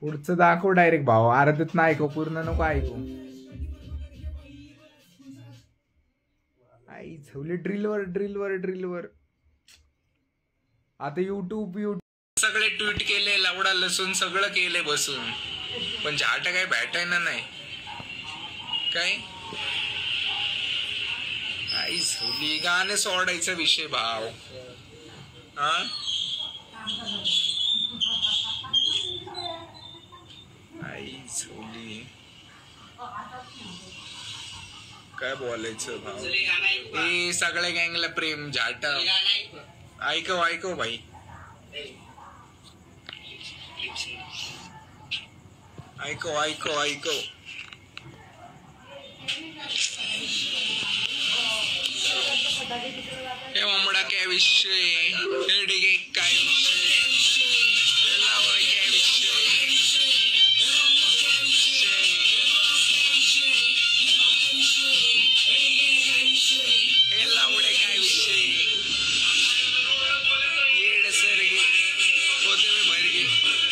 पुढचं दाखव डायरेक्ट भाऊ, अर्ध्यात नाही ऐकू, पूर्ण नको ऐकू. आई झवले ड्रिलवर. आता युट्यूब सगळे ट्विट केले, लावडा लसून सगळं केले बसून, पण झाट काय भेटायना नाही काय. आई झवली गाणे सोडायचा विषय भाव. हा आई झवली काय बोलायचं भाऊ. हे सगळ्या गँगला प्रेम झाट. ऐकव भाई. ऐकव. हे ममडा काय विषय, हे डिगे काय विषय, काय विषय, हे लावडे काय विषय, येड सरगे होते मी भरगे,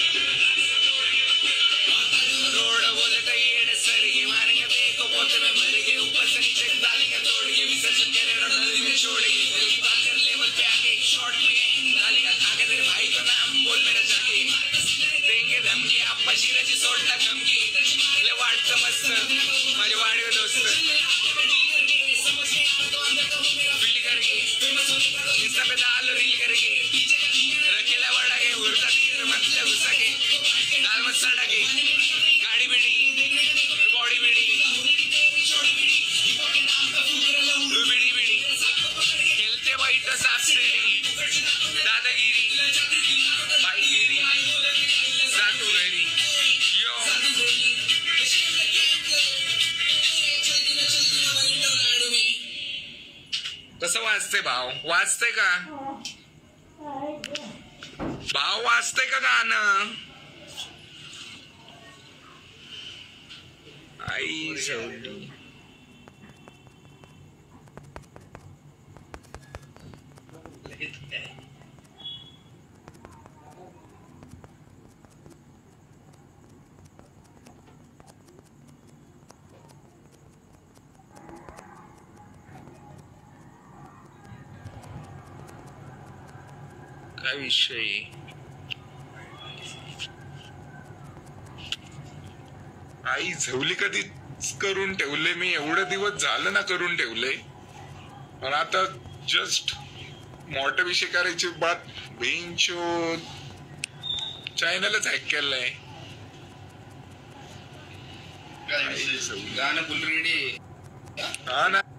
रोड बोलता येड सरगे, मारेंगे बेको पोते में भरगे, ऊपर से नीचे डालेंगे तोड़गे, विसर्जन करेगा नदी में छोड़ेंगे, बात कर लेवल पे आके एक शॉट में डालेगा खाके तेरे भाई का नाम बोल मेरा जाके, देंगे धमकी आप्पा शिराची सोडला धमकी, ले वाटतं मस्त माझे वाडवे दोस्त, फील करके इंस्टा पे डालो रील करके, रखेला बड़ा के उड़ता तीर मतलब घुसा के, दाल मत सड़ा के, गाड़ी बिड़ी बॉडी बिड़ी बिड़ी खेलते वाइट साफ श्रेणी, दादागिरी बाईगिरी सातू घरी यो. कसं वाचते भाव, वाचते का भाव, वाचते का गाणं. आई झवली काय विषय. आई झवली कधी करून ठेवले मी, एवढे दिवस झालं ना करून ठेवले, पण आता जस्ट मोठा विषय करायची बात बेंचो चॅनलच हॅक केलंय. गाणं फुल रेडी. हा ना.